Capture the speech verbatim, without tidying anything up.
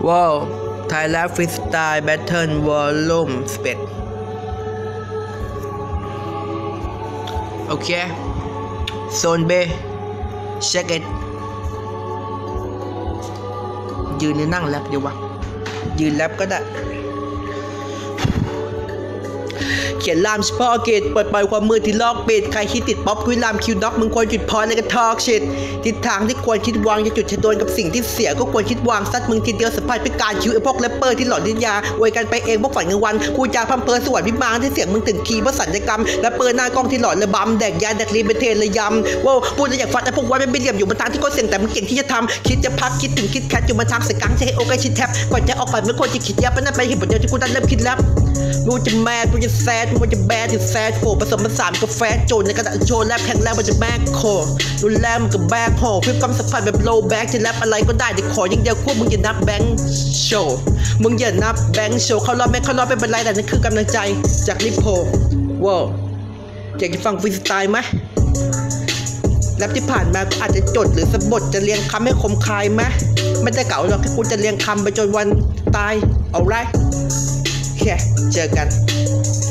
ว้าวไทยแลนด์ฟรีสไตล์แบทเทิลวอลลุ่มสิบเอ็ดโอเคโซนเบเช็คเอ็ดยืนหรือนั่งแรปดีวะยืนแรปก็ได้เขียนลามเฉพาะเกตปล่อยปล่อยความมือที่ลอกปิดใครคิดติดป๊อปคุยลามคิวด็อกมึงควรหยุดพอในกระทอกชิดทิศทางที่ควรคิดวางจะจุดจะโดนกับสิ่งที่เสียก็ควรคิดวางซัดมึงทีเดียวสัมผัสพิการคิวไอพวกแรปเปอร์ที่หลอนดินยาอวยกันไปเองพวกฝันกลางวันกูจาพัมเพอสวรรค์พิมางที่เสียงมึงถึงคีย์ว่าสัญญกรรมแรปเปอร์หน้ากล้องที่หลอนระบำแดกยาแดกรีเบเทนระยำว้าวพูดจะอยากฟัดแต่พวกวันเป็นเหลี่ยมอยู่บนทางที่ก็เสี่ยงแต่มึงเก่งที่จะทำคิดจะพักคิดถึงคิดแคทอยู่มาทางสกังจะให้โอกาสชิดแทบก่อนจะออกไปไม่ควรจะคิดยับนั่นไปเหตุผลเดียวที่กูได้เริ่มคิดแล้วกูจะแมดกูจะแซดกูจะแบดอยู่แซดโผผสมผสานกับแฟโจนในกระดาษโชว์แรปแข็งแรงมันจะแบกโครุนแรงมันกับแบกโหคลิปกำสัมผัสแบบโลแบกจะแรปอะไรก็ได้แต่ขออย่างเดียวควบมึงอย่านับแบงค์โชว์มึงอย่านับแบงค์โชว์เขารอบไม่เขารอบไม่เป็นไรแต่นั่นคือกำลังใจจากลิปโพว้าวอยากจะฟังฟรีสไตล์ไหมแรปที่ผ่านมาอาจจะจดหรือสะบดจะเรียงคำให้คมคายไหมไม่ได้เก่าหรอกแค่กูจะเรียงคำไปจนวันตายเอาไรแค่เจอกัน